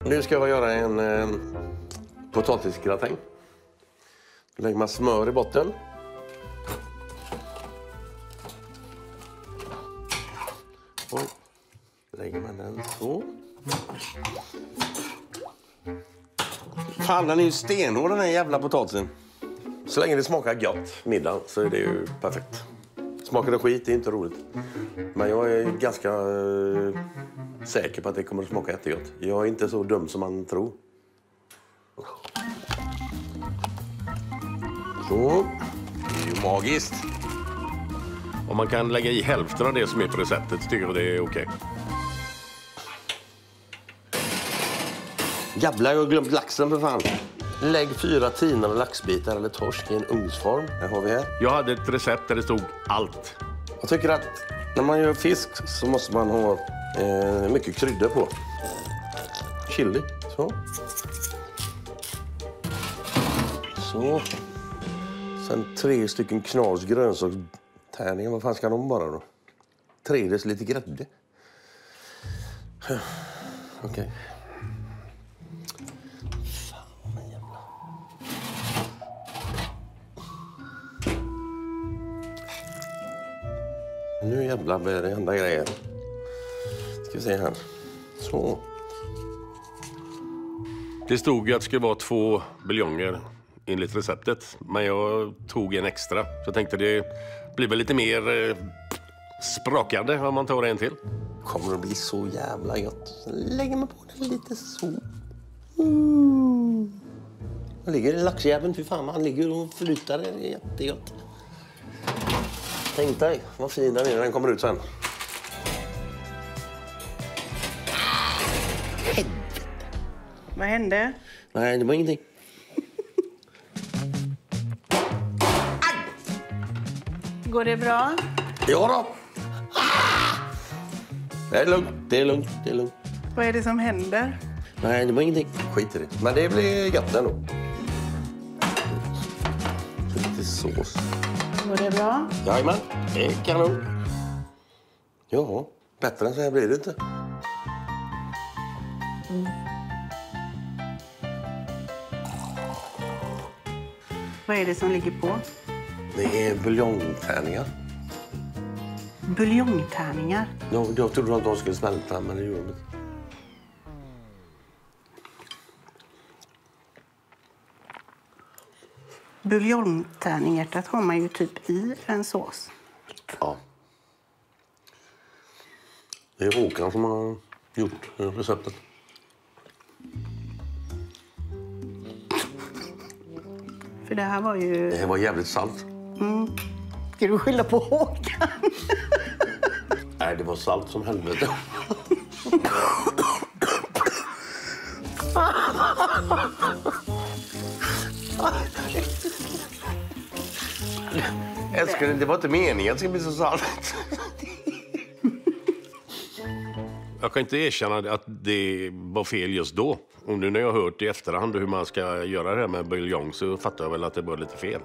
Nu ska jag göra en potatisgratäng. Då lägger man smör i botten. Och lägger man den så. Fan, den är ju stenhård den här jävla potatisen. Så länge det smakar gott middag så är det ju perfekt. Smakar det skit, det är inte roligt. Men jag är ganska säker på att det kommer att smaka jättegott. Jag är inte så dum som man tror. Så, det är ju magiskt. Om man kan lägga i hälften av det som är på receptet tycker jag det är okej. Jävlar, jag har glömt laxen för fan. Lägg 4 tinade laxbitar eller torsk i en ugnsform. Det har vi här. Jag hade ett recept där det stod allt. Jag tycker att när man gör fisk så måste man ha mycket kryddor på. Chili, så. Så. Sen 3 stycken Knals grönsakstärningar. Vad fan ska de vara då? 3 lite grädde. Okej. Nu jävlar blir det enda grejer. Ska vi se här. Så. Det stod ju att det skulle vara 2 buljonger enligt receptet. Men jag tog en extra. Så jag tänkte det blir väl lite mer sprakande om man tar en till. Kommer att bli så jävla gott. Så lägger man på den lite så. Han ligger i laxjäveln, fy fan. Han ligger och flyttar. Det är jättegott. Tänk dig vad fin den är när den kommer ut sen. Vad hände? Nej, det var ingenting. Går det bra? Ja då. Det är lugnt, det är lugnt, det är lugnt. Vad är det som händer? Nej, det var ingenting. Skit i det. Men det blir gott ändå. Lite sås. Går det bra? Jajamän, det är kanon. Ja, bättre än så här blir det inte. Vad är det som ligger på? Det är buljongtärningar. Buljongtärningar? Ja, jag trodde att de skulle smälta, men det gjorde de inte. Buljongtärninghjärtat har man ju typ i en sås. Ja. Det är Håkan som har gjort receptet. För det här var ju... Det här var jävligt salt. Ska du skylla på Håkan? Nej, det var salt som helvete. Älskling, det var inte meningen att det skulle bli så salt. Jag kan inte erkänna att det var fel just då. Och nu när jag har hört i efterhand hur man ska göra det här med buljong så fattar jag väl att det var lite fel.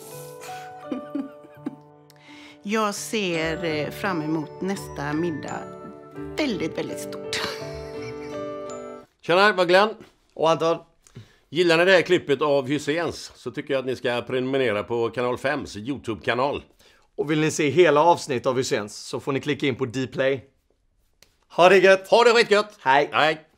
Jag ser fram emot nästa middag väldigt, väldigt stort. Tjena, här var Glenn och Anton. Gillar ni det här klippet av Hyséns så tycker jag att ni ska prenumerera på kanal 5s YouTube-kanal. Och vill ni se hela avsnitt av Hyséns så får ni klicka in på Dplay. Ha det gött! Ha det skitgött! Hej! Hej!